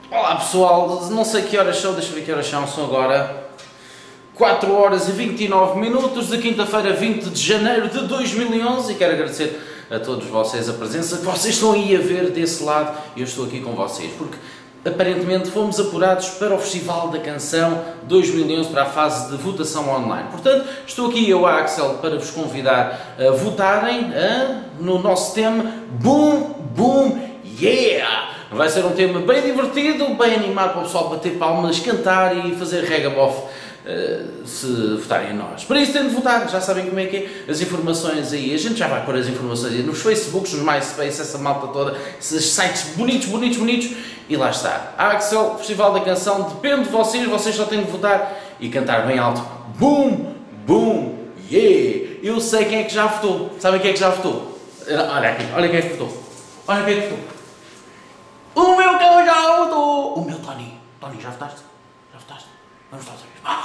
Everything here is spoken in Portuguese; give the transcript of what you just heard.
Olá pessoal, não sei que horas são, deixa eu ver que horas são agora 4 horas e 29 minutos de quinta-feira 20 de janeiro de 2011 e quero agradecer a todos vocês a presença que vocês estão aí a ver desse lado e eu estou aqui com vocês porque aparentemente fomos apurados para o Festival da Canção 2011 para a fase de votação online. Portanto, estou aqui eu, Axel, para vos convidar a votarem no nosso tema Boom Boom Yeah! Vai ser um tema bem divertido, bem animado para o pessoal bater palmas, cantar e fazer regabof se votarem em nós. Para isso têm de votar, já sabem como é que é, as informações aí, a gente já vai pôr as informações aí nos Facebooks, nos MySpace, essa malta toda, esses sites bonitos e lá está. Axel, Festival da Canção, depende de vocês, vocês só têm de votar e cantar bem alto. Boom, boom, yeah! Eu sei quem é que já votou, sabem quem é que já votou? Olha aqui, olha quem é que votou, olha quem é que votou. O meu cão já votou! O meu Tony, já votaste? Já votaste? Vamos votar outra vez.